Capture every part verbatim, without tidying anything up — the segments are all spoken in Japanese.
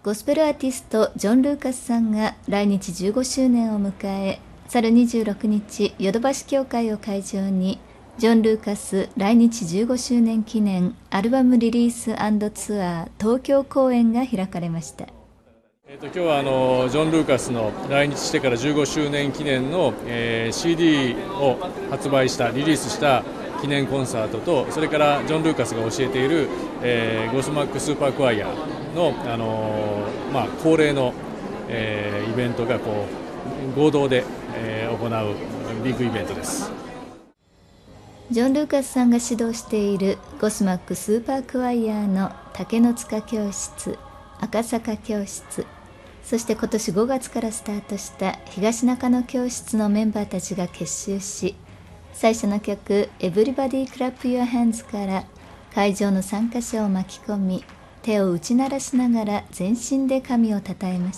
ゴスペルアーティストジョン・ルーカスさんが来日じゅうごしゅうねんを迎え、去るにじゅうろくにちヨドバシ教会を会場にジョン・ルーカス来日じゅうごしゅうねん記念アルバムリリース&ツアー東京公演が開かれました。 えー、と今日はあのジョン・ルーカスの来日してからじゅうごしゅうねん記念の、えー、シーディー を発売したリリースした記念コンサートと、それからジョン・ルーカスが教えている、えー、ゴスマックスーパークワイアの、あのーまあ、恒例の、えー、イベントがこう合同で、えー、行うビッグイベントです。 ジョン・ルーカスさんが指導しているゴスマックスーパークワイアの竹の塚教室、赤坂教室、そして今年ごがつからスタートした東中野教室のメンバーたちが結集し、最初の曲「Everybody Clap Your Hands」から会場の参加者を巻き込み、手を打ち鳴らしながら全身で神をたたえました。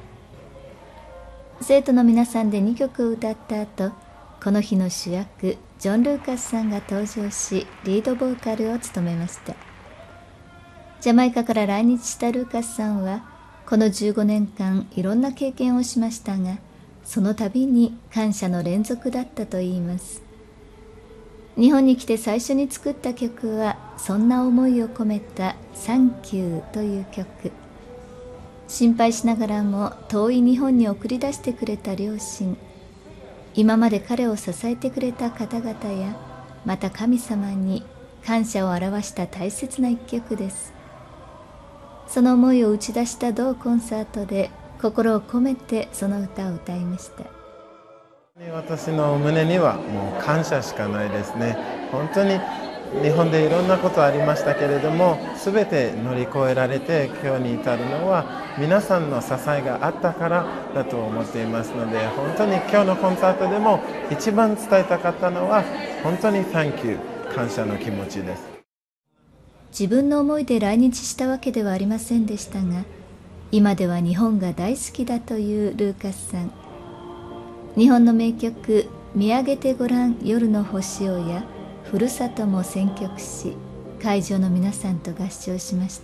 生徒の皆さんでにきょくを歌った後、この日の主役ジョン・ルーカスさんが登場し、リードボーカルを務めました。ジャマイカから来日したルーカスさんはこのじゅうごねんかんいろんな経験をしましたが、その度に感謝の連続だったといいます。日本に来て最初に作った曲はそんな思いを込めた「サンキュー」という曲。心配しながらも遠い日本に送り出してくれた両親、今まで彼を支えてくれた方々や、また神様に感謝を表した大切な一曲です。その思いを打ち出した同コンサートで心を込めてその歌を歌いました。 私の胸にはもう感謝しかないですね。本当に日本でいろんなことありましたけれども、全て乗り越えられて今日に至るのは皆さんの支えがあったからだと思っていますので、本当に今日のコンサートでも一番伝えたかったのは本当に Thank you、 感謝の気持ちです。 自分の思いで来日したわけではありませんでしたが、今では日本が大好きだというルーカスさん。日本の名曲「見上げてごらん夜の星を」や「ふるさと」も選曲し、会場の皆さんと合唱しました。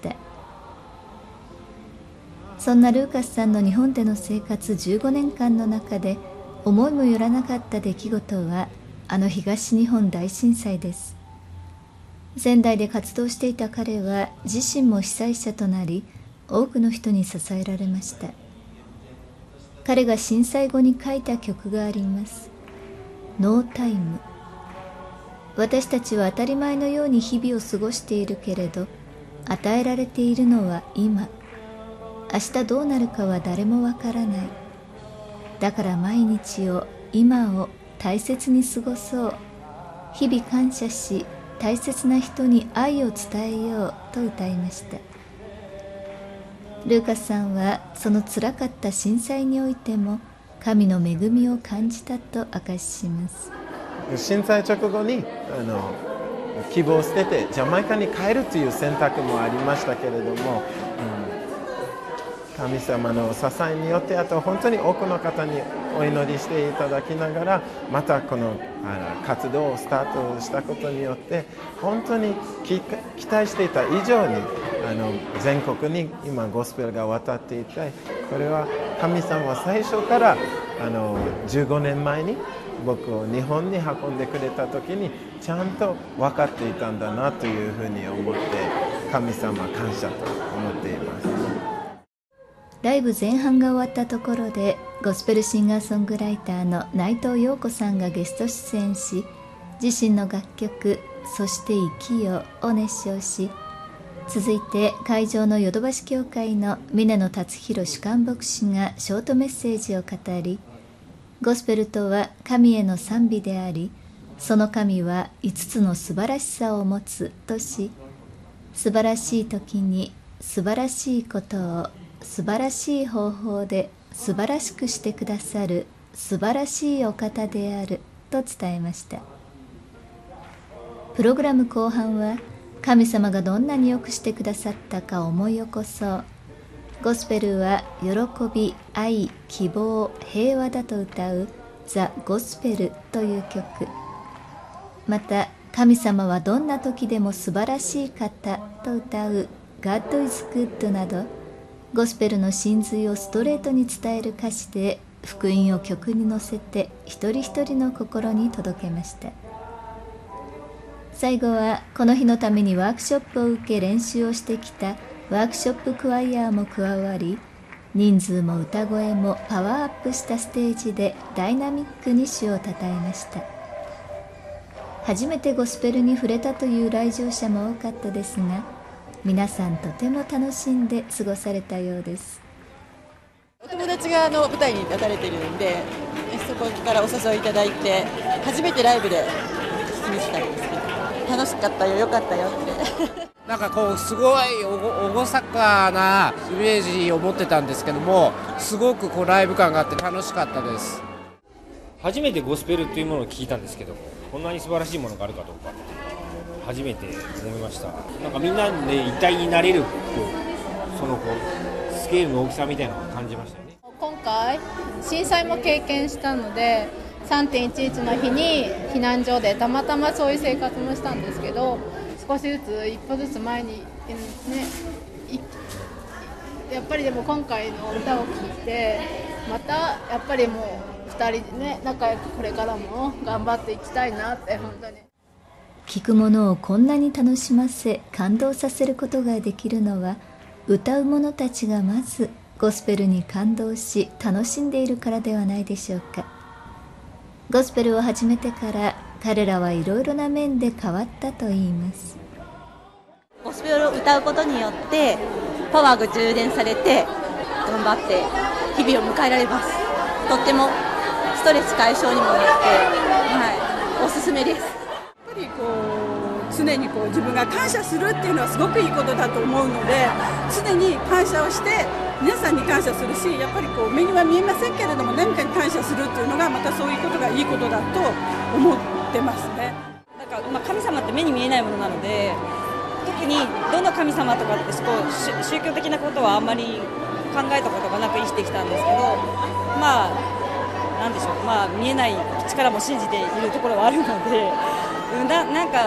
そんなルーカスさんの日本での生活じゅうごねんかんの中で思いもよらなかった出来事は、あの東日本大震災です。仙台で活動していた彼は自身も被災者となり、多くの人に支えられました。彼が震災後に書いた曲があります。ノータイム。私たちは当たり前のように日々を過ごしているけれど、与えられているのは今。明日どうなるかは誰もわからない。だから毎日を、今を大切に過ごそう。日々感謝し、大切な人に愛を伝えようと歌いました。ルーカスさんはそのつらかった震災においても神の恵みを感じたと明かしします。 震災直後にあの希望を捨ててジャマイカに帰るという選択もありましたけれども、うん、神様の支えによって、あと本当に多くの方にお祈りしていただきながら、またこのあの活動をスタートしたことによって、本当に期待していた以上にあの全国に今ゴスペルが渡っていて、これは神様は最初からあのじゅうごねんまえに僕を日本に運んでくれた時にちゃんと分かっていたんだなというふうに思って、神様感謝と思っています。 ライブ前半が終わったところで、ゴスペルシンガーソングライターの内藤陽子さんがゲスト出演し、自身の楽曲「そして生きよ」を熱唱し、続いて会場のヨドバシ教会の峰野達弘主幹牧師がショートメッセージを語り、ゴスペルとは神への賛美であり、その神はいつつの素晴らしさを持つとし、素晴らしい時に素晴らしいことを素晴らしい方法で素晴らしくしてくださる素晴らしいお方であると伝えました。プログラム後半は神様がどんなによくしてくださったか思い起こそう。ゴスペルは喜び、愛、希望、平和だと歌うザ・ゴスペルという曲。また神様はどんな時でも素晴らしい方と歌う God is good など、 ゴスペルの真髄をストレートに伝える歌詞で福音を曲に乗せて一人一人の心に届けました。最後はこの日のためにワークショップを受け練習をしてきたワークショップクワイヤーも加わり、人数も歌声もパワーアップしたステージでダイナミックに主をたたえました。初めてゴスペルに触れたという来場者も多かったですが、皆さんとても楽しんで過ごされたようです。 お友達があの舞台に立たれているんで、そこからお誘いいただいて、初めてライブで聞きに来たんですけど、楽しかったよ、よかったよってなんかこうすごいおごそかなイメージを持ってたんですけども、すごくこうライブ感があって楽しかったです。 初めてゴスペルというものを聞いたんですけど、こんなに素晴らしいものがあるかどうか初めて思いました。なんかみんなで一体になれるこうそのこうスケールの大きさみたいなのを感じましたね。 今回震災も経験したので、さんてんいちいち の日に避難所でたまたまそういう生活もしたんですけど、少しずつ一歩ずつ前にね、やっぱりでも今回の歌を聴いて、またやっぱりもうふたりでね、仲良くこれからも頑張っていきたいなって。本当に聴くものをこんなに楽しませ感動させることができるのは、歌う者たちがまずゴスペルに感動し楽しんでいるからではないでしょうか。ゴスペルを始めてから彼らはいろいろな面で変わったといいます。 ゴスペルを歌うことによってパワーが充電されて頑張って日々を迎えられます。とってもストレス解消にもなって、はい、おすすめです。 やっぱりこう常にこう自分が感謝するっていうのはすごくいいことだと思うので、常に感謝をして皆さんに感謝するし、やっぱりこう目には見えませんけれども何かに感謝するっていうのがまたそういうことがいいことだと思ってますね。 なんか、まあ、神様って目に見えないものなので、特にどの神様とかってこう宗教的なことはあんまり考えたことがなく生きてきたんですけど、まあなんでしょう、まあ、見えない力も信じているところはあるので、うん、な, なんか、うん、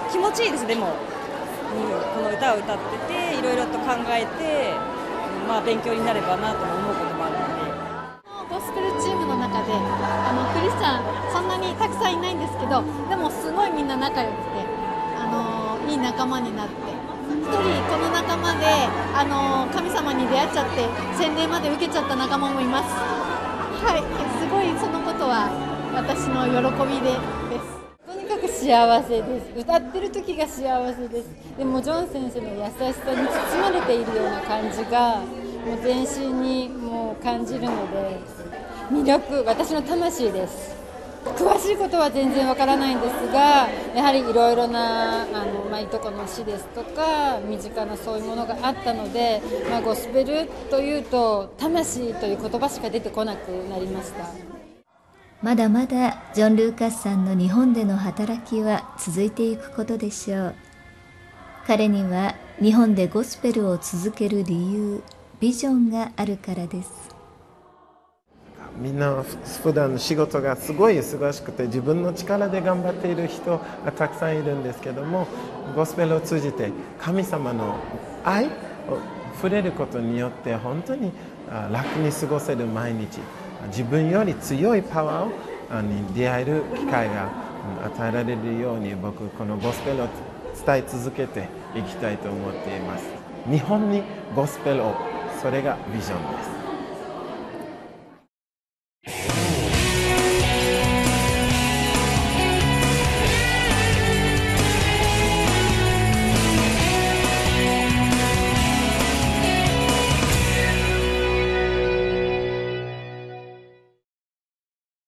気持ちいいです。でも、うん、この歌を歌ってていろいろと考えて、まあ、勉強になればなと思うこともあるので。 ゴスペルチームの中であのクリスチャンそんなにたくさんいないんですけど、でもすごいみんな仲良くて、あのいい仲間になって、一人この仲間であの神様に出会っちゃって洗礼まで受けちゃった仲間もいます。はい、すごいそのことは私の喜びでです。 とにかく幸せです。歌ってる時が幸せです。でもジョン先生の優しさに包まれているような感じがもう全身にもう感じるので、魅力、私の魂です。詳しいことは全然わからないんですが、やはりいろいろなあの、まあ、いとこの死ですとか身近なそういうものがあったので、まあ、ゴスペルというと魂という言葉しか出てこなくなりました。 まだまだジョン・ルーカスさんの日本での働きは続いていくことでしょう。彼には日本でゴスペルを続ける理由、ビジョンがあるからです。 みんな普段の仕事がすごい忙しくて自分の力で頑張っている人がたくさんいるんですけども、ゴスペルを通じて神様の愛を触れることによって本当に楽に過ごせる毎日、自分より強いパワーに出会える機会が与えられるように、僕このゴスペルを伝え続けていきたいと思っています。日本にゴスペルを、それがビジョンです。